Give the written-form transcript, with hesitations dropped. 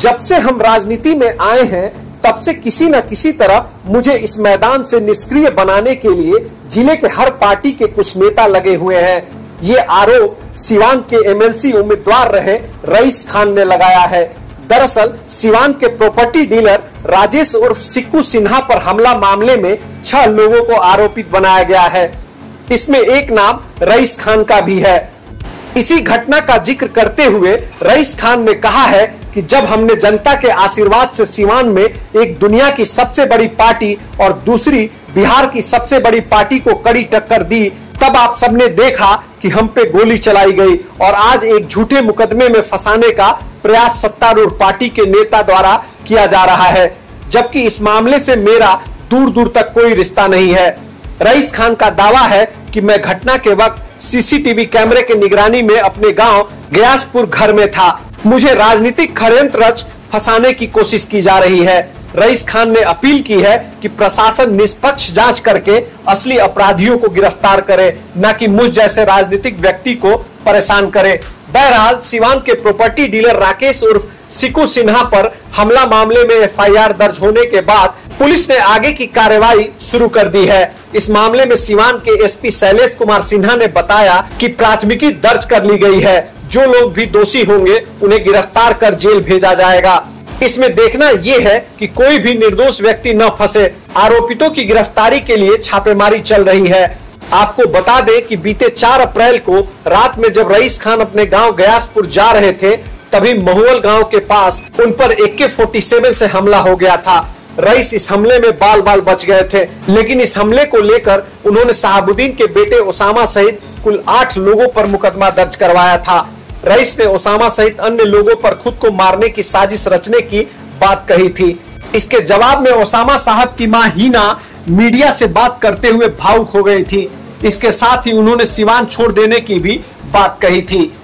जब से हम राजनीति में आए हैं तब से किसी न किसी तरह मुझे इस मैदान से निष्क्रिय बनाने के लिए जिले के हर पार्टी के कुछ नेता लगे हुए हैं। ये आरोप सिवान के एमएलसी उम्मीदवार रहे रईस खान ने लगाया है। दरअसल सिवान के प्रॉपर्टी डीलर राजेश उर्फ सिक्कू सिन्हा पर हमला मामले में 6 लोगों को आरोपित बनाया गया है। इसमें एक नाम रईस खान का भी है। इसी घटना का जिक्र करते हुए रईस खान ने कहा है कि जब हमने जनता के आशीर्वाद से सिवान में एक दुनिया की सबसे बड़ी पार्टी और दूसरी बिहार की सबसे बड़ी पार्टी को कड़ी टक्कर दी, तब आप सबने देखा कि हम पे गोली चलाई गई और आज एक झूठे मुकदमे में फंसाने का प्रयास सत्तारूढ़ पार्टी के नेता द्वारा किया जा रहा है, जबकि इस मामले से मेरा दूर दूर तक कोई रिश्ता नहीं है। रईस खान का दावा है कि मैं घटना के वक्त सीसीटीवी कैमरे के निगरानी में अपने गांव गयासपुर घर में था। मुझे राजनीतिक षड्यंत्र रच फंसाने की कोशिश की जा रही है। रईस खान ने अपील की है कि प्रशासन निष्पक्ष जांच करके असली अपराधियों को गिरफ्तार करे, न कि मुझ जैसे राजनीतिक व्यक्ति को परेशान करे। बहरहाल सिवान के प्रॉपर्टी डीलर राकेश उर्फ सिक्कू सिन्हा पर हमला मामले में एफआईआर दर्ज होने के बाद पुलिस ने आगे की कार्रवाई शुरू कर दी है। इस मामले में सिवान के एसपी शैलेश कुमार सिन्हा ने बताया कि प्राथमिकी दर्ज कर ली गई है। जो लोग भी दोषी होंगे उन्हें गिरफ्तार कर जेल भेजा जाएगा। इसमें देखना ये है कि कोई भी निर्दोष व्यक्ति न फंसे। आरोपितों की गिरफ्तारी के लिए छापेमारी चल रही है। आपको बता दें कि बीते 4 अप्रैल को रात में जब रईस खान अपने गांव गयासपुर जा रहे थे, तभी महुअल गांव के पास उन पर AK-47 से हमला हो गया था। रईस इस हमले में बाल बाल बच गए थे, लेकिन इस हमले को लेकर उन्होंने शहाबुद्दीन के बेटे ओसामा सहित कुल 8 लोगों पर मुकदमा दर्ज करवाया था। रईस ने ओसामा सहित अन्य लोगों पर खुद को मारने की साजिश रचने की बात कही थी। इसके जवाब में ओसामा साहब की मां हिना मीडिया से बात करते हुए भावुक हो गई थी। इसके साथ ही उन्होंने सिवान छोड़ देने की भी बात कही थी।